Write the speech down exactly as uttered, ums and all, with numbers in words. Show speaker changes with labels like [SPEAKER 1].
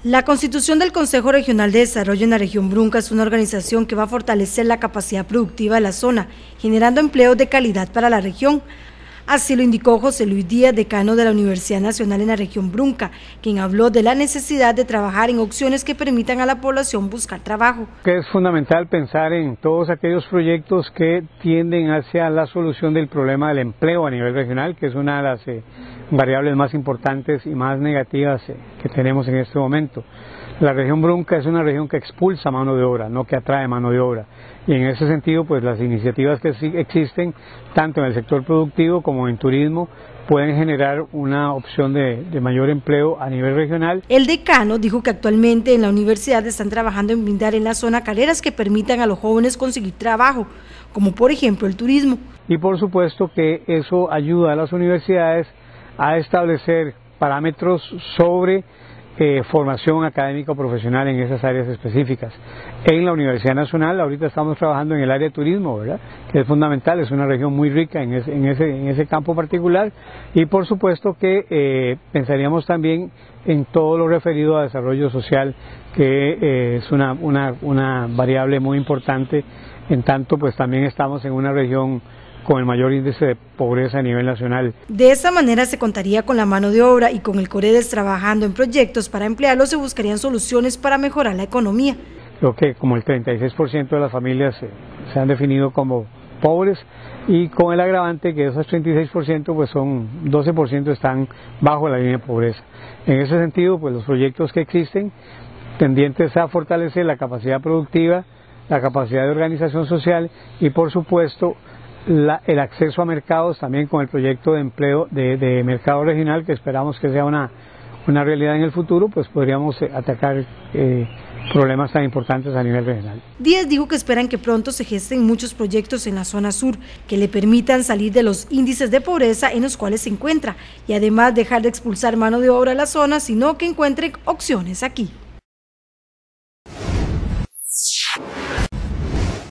[SPEAKER 1] La constitución del Consejo Regional de Desarrollo en la región Brunca es una organización que va a fortalecer la capacidad productiva de la zona, generando empleos de calidad para la región. Así lo indicó José Luis Díaz, decano de la Universidad Nacional en la región Brunca, quien habló de la necesidad de trabajar en opciones que permitan a la población buscar trabajo.
[SPEAKER 2] Es fundamental pensar en todos aquellos proyectos que tienden hacia la solución del problema del empleo a nivel regional, que es una de las eh, variables más importantes y más negativas eh, que tenemos en este momento. La región Brunca es una región que expulsa mano de obra, no que atrae mano de obra. Y en ese sentido, pues las iniciativas que existen, tanto en el sector productivo como en turismo, pueden generar una opción de, de mayor empleo a nivel regional.
[SPEAKER 1] El decano dijo que actualmente en la universidad están trabajando en brindar en la zona carreras que permitan a los jóvenes conseguir trabajo, como por ejemplo el turismo.
[SPEAKER 2] Y por supuesto que eso ayuda a las universidades a establecer parámetros sobre Eh, formación académica o profesional en esas áreas específicas. En la Universidad Nacional ahorita estamos trabajando en el área de turismo, ¿verdad?, que es fundamental, es una región muy rica en ese, en ese, en ese campo particular, y por supuesto que eh, pensaríamos también en todo lo referido a desarrollo social, que eh, es una, una, una variable muy importante, en tanto pues también estamos en una región con el mayor índice de pobreza a nivel nacional.
[SPEAKER 1] De esta manera se contaría con la mano de obra y con el Coredes trabajando en proyectos para emplearlos se buscarían soluciones para mejorar la economía.
[SPEAKER 2] Creo que como el treinta y seis por ciento de las familias se, se han definido como pobres, y con el agravante que esos treinta y seis por ciento pues son doce por ciento están bajo la línea de pobreza. En ese sentido, pues los proyectos que existen tendientes a fortalecer la capacidad productiva, la capacidad de organización social y por supuesto La, el acceso a mercados, también con el proyecto de empleo de, de mercado regional, que esperamos que sea una, una realidad en el futuro, pues podríamos eh, atacar eh, problemas tan importantes a nivel regional.
[SPEAKER 1] Díaz dijo que esperan que pronto se gesten muchos proyectos en la zona sur que le permitan salir de los índices de pobreza en los cuales se encuentra y además dejar de expulsar mano de obra a la zona, sino que encuentren opciones aquí.